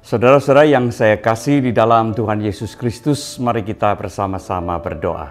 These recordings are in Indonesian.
Saudara-saudara yang saya kasih di dalam Tuhan Yesus Kristus, mari kita bersama-sama berdoa.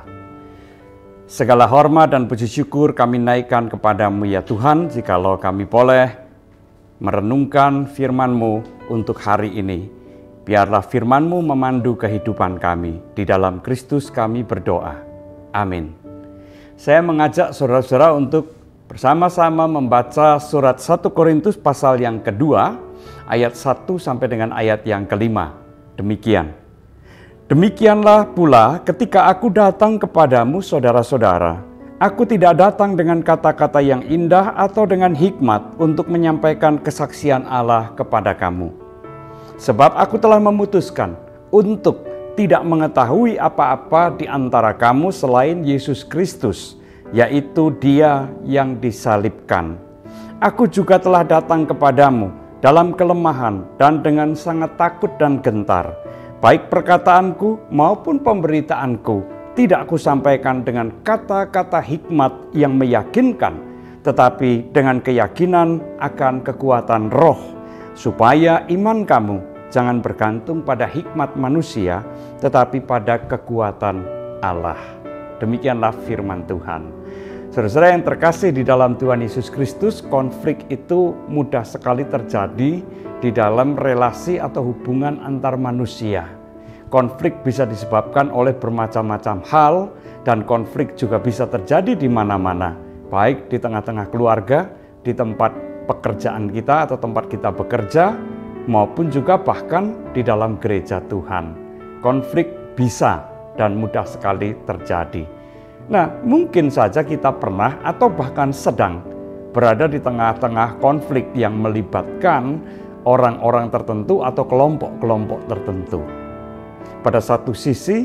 Segala hormat dan puji syukur kami naikkan kepadamu ya Tuhan, jikalau kami boleh merenungkan firman-Mu untuk hari ini. Biarlah firman-Mu memandu kehidupan kami. Di dalam Kristus kami berdoa. Amin. Saya mengajak saudara-saudara untuk bersama-sama membaca surat 1 Korintus pasal yang kedua, ayat 1 sampai dengan ayat yang kelima. Demikian. Demikianlah pula ketika aku datang kepadamu saudara-saudara, aku tidak datang dengan kata-kata yang indah atau dengan hikmat untuk menyampaikan kesaksian Allah kepada kamu. Sebab aku telah memutuskan untuk tidak mengetahui apa-apa di antara kamu selain Yesus Kristus, yaitu Dia yang disalibkan. Aku juga telah datang kepadamu dalam kelemahan dan dengan sangat takut dan gentar. Baik perkataanku maupun pemberitaanku tidak kusampaikan dengan kata-kata hikmat yang meyakinkan, tetapi dengan keyakinan akan kekuatan roh, supaya iman kamu jangan bergantung pada hikmat manusia, tetapi pada kekuatan Allah. Demikianlah firman Tuhan. Saudara-saudara yang terkasih di dalam Tuhan Yesus Kristus, konflik itu mudah sekali terjadi di dalam relasi atau hubungan antar manusia. Konflik bisa disebabkan oleh bermacam-macam hal, dan konflik juga bisa terjadi di mana-mana, baik di tengah-tengah keluarga, di tempat pekerjaan kita atau tempat kita bekerja, maupun juga bahkan di dalam gereja Tuhan. Konflik bisa dan mudah sekali terjadi. Nah, mungkin saja kita pernah atau bahkan sedang berada di tengah-tengah konflik yang melibatkan orang-orang tertentu atau kelompok-kelompok tertentu. Pada satu sisi,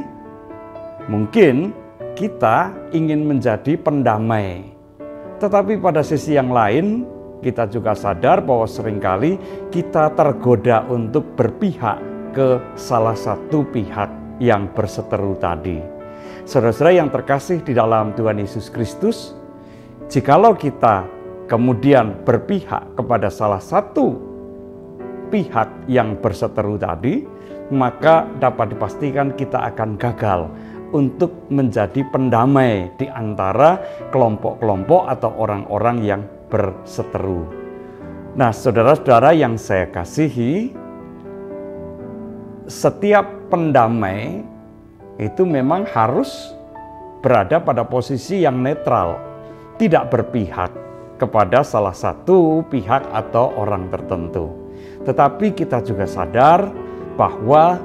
mungkin kita ingin menjadi pendamai. Tetapi pada sisi yang lain, kita juga sadar bahwa seringkali kita tergoda untuk berpihak ke salah satu pihak yang berseteru tadi. Saudara-saudara yang terkasih di dalam Tuhan Yesus Kristus, jikalau kita kemudian berpihak kepada salah satu pihak yang berseteru tadi, maka dapat dipastikan kita akan gagal untuk menjadi pendamai di antara kelompok-kelompok atau orang-orang yang berseteru. Nah, saudara-saudara yang saya kasihi, setiap pendamai itu memang harus berada pada posisi yang netral, tidak berpihak kepada salah satu pihak atau orang tertentu. Tetapi kita juga sadar bahwa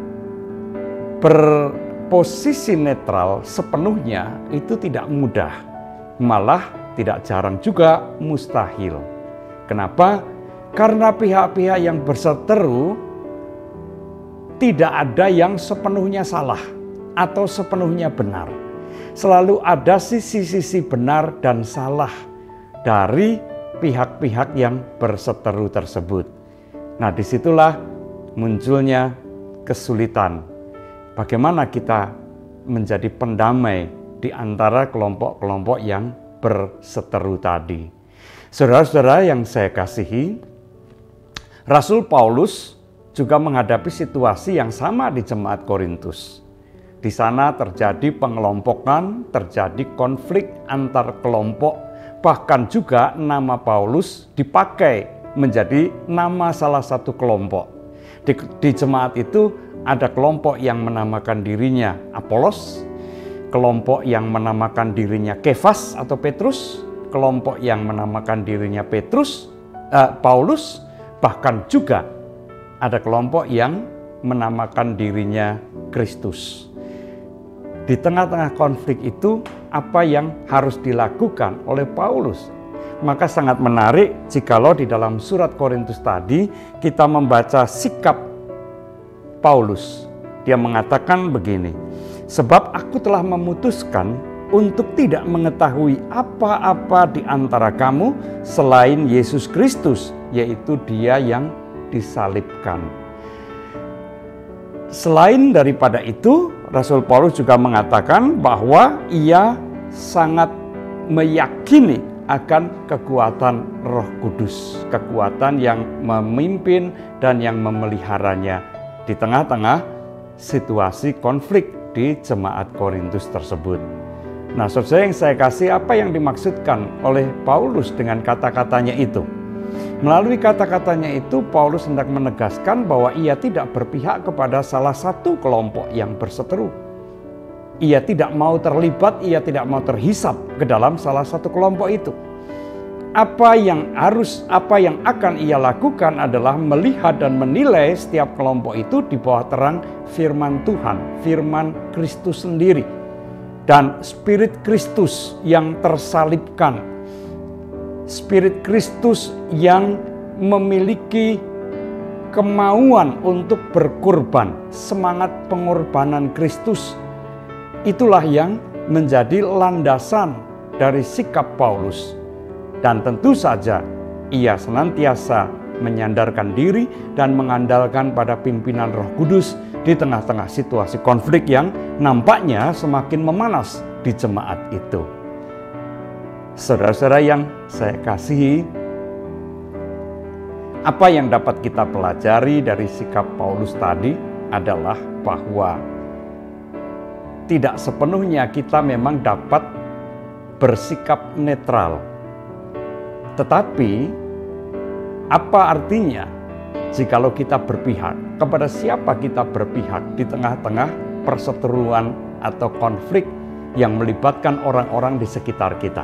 berposisi netral sepenuhnya itu tidak mudah, malah tidak jarang juga mustahil. Kenapa? Karena pihak-pihak yang berseteru tidak ada yang sepenuhnya salah atau sepenuhnya benar. Selalu ada sisi-sisi benar dan salah dari pihak-pihak yang berseteru tersebut. Nah, disitulah munculnya kesulitan. Bagaimana kita menjadi pendamai di antara kelompok-kelompok yang berseteru tadi. Saudara-saudara yang saya kasihi, Rasul Paulus juga menghadapi situasi yang sama di jemaat Korintus. Di sana terjadi pengelompokan, terjadi konflik antar kelompok, bahkan juga nama Paulus dipakai menjadi nama salah satu kelompok. Di jemaat itu ada kelompok yang menamakan dirinya Apolos, kelompok yang menamakan dirinya Kefas atau Petrus, kelompok yang menamakan dirinya Paulus, bahkan juga ada kelompok yang menamakan dirinya Kristus. Di tengah-tengah konflik itu, apa yang harus dilakukan oleh Paulus? Maka sangat menarik jikalau di dalam surat Korintus tadi kita membaca sikap Paulus. Dia mengatakan begini, sebab aku telah memutuskan untuk tidak mengetahui apa-apa di antara kamu selain Yesus Kristus, yaitu Dia yang disalibkan. Selain daripada itu, Rasul Paulus juga mengatakan bahwa ia sangat meyakini akan kekuatan Roh Kudus, kekuatan yang memimpin dan yang memeliharanya di tengah-tengah situasi konflik di jemaat Korintus tersebut. Nah, saudara yang saya kasih, apa yang dimaksudkan oleh Paulus dengan kata-katanya itu? Melalui kata-katanya itu, Paulus hendak menegaskan bahwa ia tidak berpihak kepada salah satu kelompok yang berseteru. Ia tidak mau terlibat, ia tidak mau terhisap ke dalam salah satu kelompok itu. Apa yang akan ia lakukan adalah melihat dan menilai setiap kelompok itu di bawah terang firman Tuhan, firman Kristus sendiri, dan Spirit Kristus yang tersalibkan, Spirit Kristus yang memiliki kemauan untuk berkorban, semangat pengorbanan Kristus. Itulah yang menjadi landasan dari sikap Paulus. Dan tentu saja ia senantiasa menyandarkan diri dan mengandalkan pada pimpinan Roh Kudus di tengah-tengah situasi konflik yang nampaknya semakin memanas di jemaat itu. Saudara-saudara yang saya kasihi, apa yang dapat kita pelajari dari sikap Paulus tadi adalah bahwa tidak sepenuhnya kita memang dapat bersikap netral. Tetapi, apa artinya jikalau kita berpihak? Kepada siapa kita berpihak di tengah-tengah perseteruan atau konflik yang melibatkan orang-orang di sekitar kita?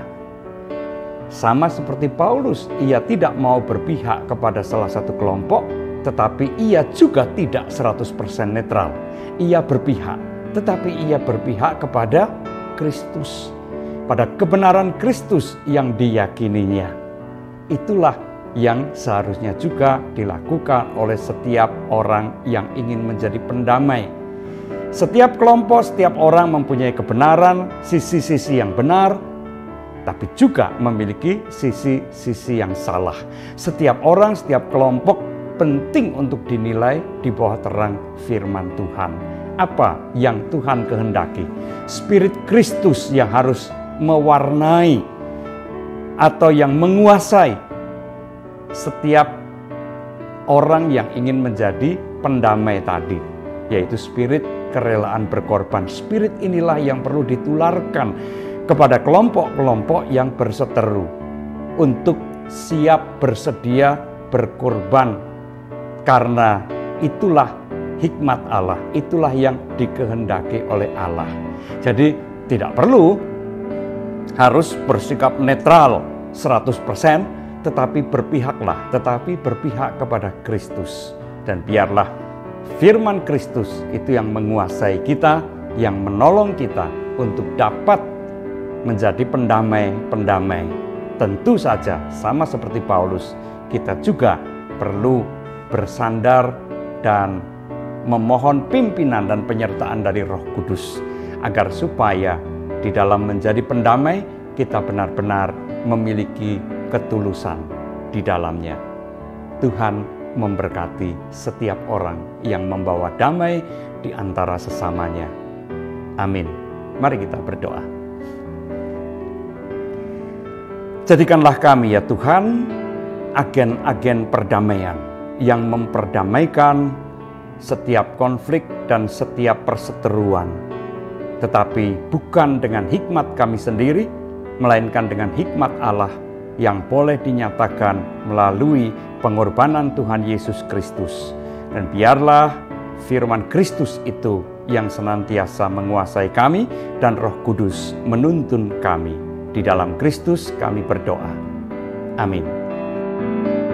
Sama seperti Paulus, ia tidak mau berpihak kepada salah satu kelompok, tetapi ia juga tidak 100% netral. Ia berpihak, tetapi ia berpihak kepada Kristus, pada kebenaran Kristus yang diyakininya. Itulah yang seharusnya juga dilakukan oleh setiap orang yang ingin menjadi pendamai. Setiap kelompok, setiap orang mempunyai kebenaran, sisi-sisi yang benar, tapi juga memiliki sisi-sisi yang salah. Setiap orang, setiap kelompok penting untuk dinilai di bawah terang firman Tuhan. Apa yang Tuhan kehendaki? Spirit Kristus yang harus mewarnai atau yang menguasai setiap orang yang ingin menjadi pendamai tadi, yaitu spirit kerelaan berkorban. Spirit inilah yang perlu ditularkan kepada kelompok-kelompok yang berseteru untuk siap bersedia berkorban, karena itulah hikmat Allah, itulah yang dikehendaki oleh Allah. Jadi tidak perlu harus bersikap netral 100%, tetapi berpihak kepada Kristus. Dan biarlah firman Kristus itu yang menguasai kita, yang menolong kita untuk dapat menjadi pendamai-pendamai. Tentu saja sama seperti Paulus, kita juga perlu bersandar dan memohon pimpinan dan penyertaan dari Roh Kudus, agar supaya di dalam menjadi pendamai kita benar-benar memiliki ketulusan di dalamnya. Tuhan memberkati setiap orang yang membawa damai di antara sesamanya. Amin. Mari kita berdoa. Jadikanlah kami ya Tuhan agen-agen perdamaian yang memperdamaikan setiap konflik dan setiap perseteruan, tetapi bukan dengan hikmat kami sendiri, melainkan dengan hikmat Allah yang boleh dinyatakan melalui pengorbanan Tuhan Yesus Kristus. Dan biarlah firman Kristus itu yang senantiasa menguasai kami, dan Roh Kudus menuntun kami. Di dalam Kristus kami berdoa. Amin.